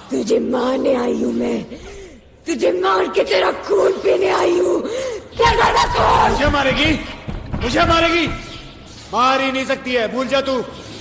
तुझे मारने आई हूँ मैं, तुझे मार के तेरा खून पीने आई हूँ। मुझे मारेगी? मुझे मारेगी? मार ही नहीं सकती है, भूल जा तू।